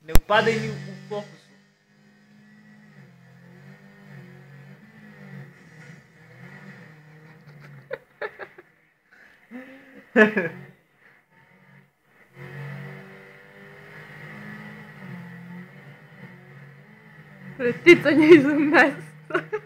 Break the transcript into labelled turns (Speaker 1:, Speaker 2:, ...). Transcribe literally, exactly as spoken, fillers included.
Speaker 1: Ne upadaj mi u fokusu.
Speaker 2: Preticanje iz mesta.